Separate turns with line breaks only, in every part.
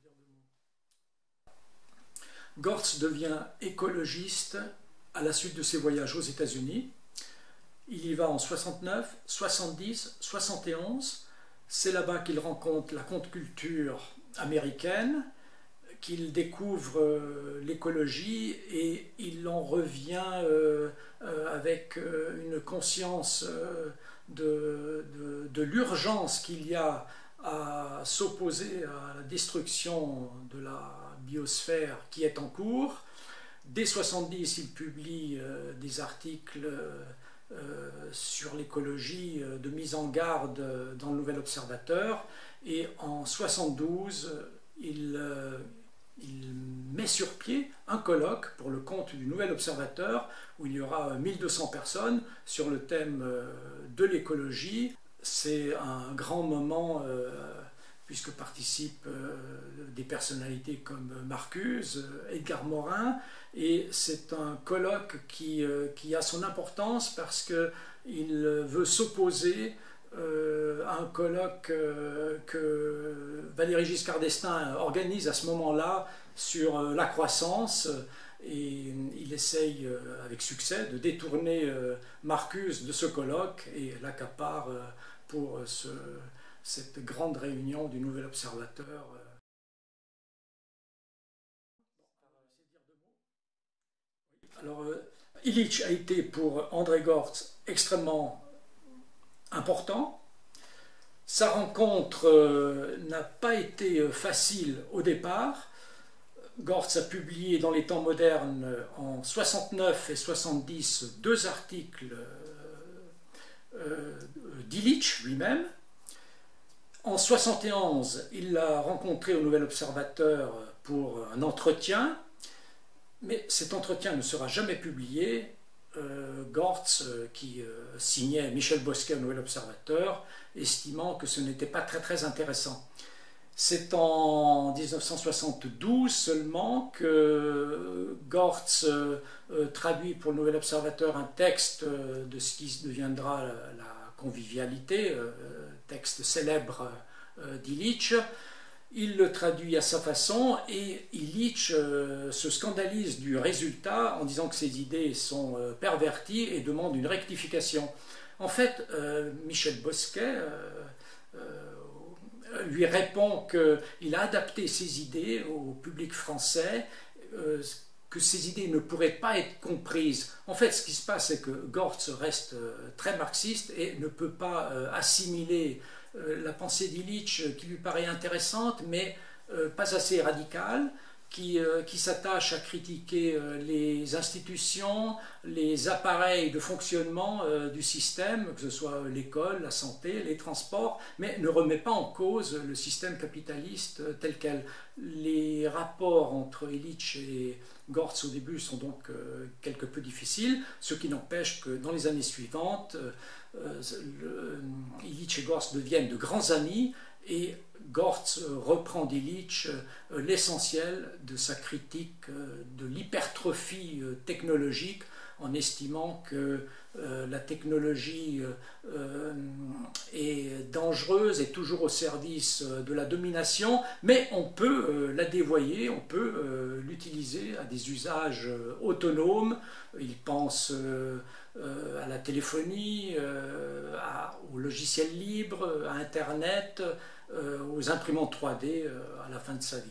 Gortz devient écologiste à la suite de ses voyages aux États-Unis. Il y va en 69, 70, 71. C'est là-bas qu'il rencontre la contre-culture américaine, qu'il découvre l'écologie et il en revient avec une conscience de l'urgence qu'il y a à s'opposer à la destruction de la biosphère qui est en cours. Dès 70, il publie des articles sur l'écologie de mise en garde dans le Nouvel Observateur, et en 72, il met sur pied un colloque pour le compte du Nouvel Observateur où il y aura 1200 personnes sur le thème de l'écologie. C'est un grand moment puisque participent des personnalités comme Marcuse, Edgar Morin, et c'est un colloque qui a son importance parce qu'il veut s'opposer à un colloque que Valéry Giscard d'Estaing organise à ce moment-là sur la croissance, et il essaye avec succès de détourner Marcuse de ce colloque et l'accapare pour cette grande réunion du Nouvel Observateur. Alors, Illich a été pour André Gortz extrêmement important. Sa rencontre n'a pas été facile au départ. Gortz a publié dans les temps modernes en 69 et 70 deux articles d'Illich lui-même. En 71, il l'a rencontré au Nouvel Observateur pour un entretien, mais cet entretien ne sera jamais publié. Gortz, qui signait Michel Bosquet au Nouvel Observateur, estimant que ce n'était pas très intéressant. C'est en 1972 seulement que Gortz traduit pour le Nouvel Observateur un texte de ce qui deviendra la convivialité, texte célèbre d'Illich. Il le traduit à sa façon et Illich se scandalise du résultat en disant que ses idées sont perverties et demande une rectification. En fait, Michel Bosquet lui répond qu'il a adapté ses idées au public français, que ces idées ne pourraient pas être comprises. En fait, ce qui se passe, c'est que Gortz reste très marxiste et ne peut pas assimiler la pensée d'Illich qui lui paraît intéressante, mais pas assez radicale, qui s'attache à critiquer les institutions, les appareils de fonctionnement du système, que ce soit l'école, la santé, les transports, mais ne remet pas en cause le système capitaliste tel quel. Les rapports entre Illich et Gortz au début sont donc quelque peu difficiles, ce qui n'empêche que dans les années suivantes, Illich et Gortz deviennent de grands amis, et Gortz reprend d'Illich l'essentiel de sa critique de l'hypertrophie technologique, en estimant que la technologie est dangereuse et toujours au service de la domination, mais on peut la dévoyer, on peut l'utiliser à des usages autonomes. Il pense à la téléphonie, aux logiciels libres, à Internet, aux imprimantes 3D à la fin de sa vie.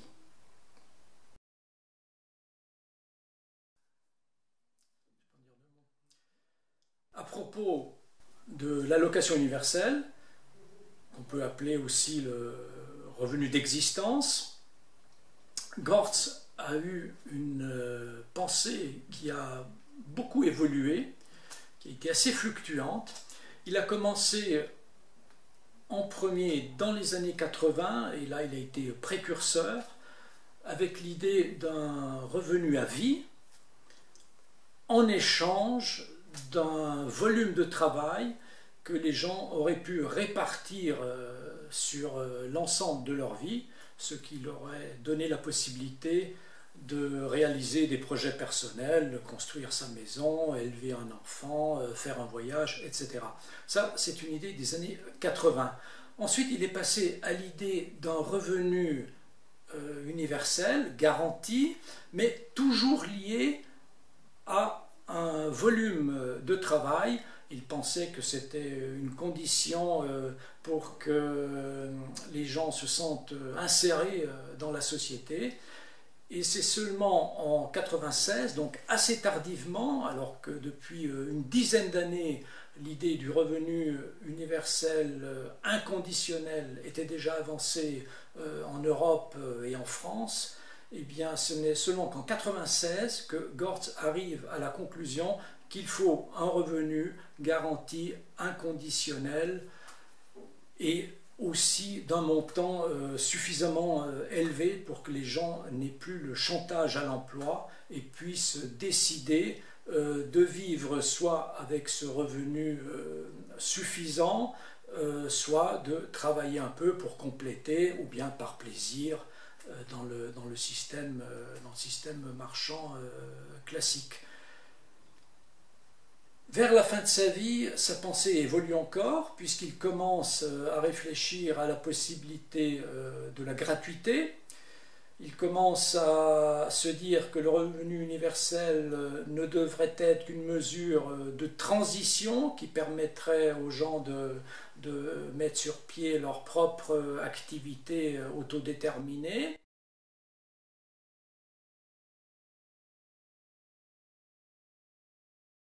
À propos de l'allocation universelle, qu'on peut appeler aussi le revenu d'existence, Gortz a eu une pensée qui a beaucoup évolué, qui a été assez fluctuante. Il a commencé en premier dans les années 80, et là il a été précurseur, avec l'idée d'un revenu à vie en échange d'un volume de travail que les gens auraient pu répartir sur l'ensemble de leur vie, ce qui leur aurait donné la possibilité de réaliser des projets personnels, de construire sa maison, élever un enfant, faire un voyage, etc. Ça, c'est une idée des années 80. Ensuite, il est passé à l'idée d'un revenu universel, garanti, mais toujours lié à un volume de travail. Il pensait que c'était une condition pour que les gens se sentent insérés dans la société. Et c'est seulement en 1996, donc assez tardivement, alors que depuis une dizaine d'années, l'idée du revenu universel inconditionnel était déjà avancée en Europe et en France, eh bien ce n'est seulement qu'en 1996 que Gortz arrive à la conclusion qu'il faut un revenu garanti inconditionnel et aussi d'un montant suffisamment élevé pour que les gens n'aient plus le chantage à l'emploi et puissent décider de vivre soit avec ce revenu suffisant, soit de travailler un peu pour compléter ou bien par plaisir dans le système marchand classique. Vers la fin de sa vie, sa pensée évolue encore, puisqu'il commence à réfléchir à la possibilité de la gratuité. Il commence à se dire que le revenu universel ne devrait être qu'une mesure de transition qui permettrait aux gens de mettre sur pied leur propre activité autodéterminée.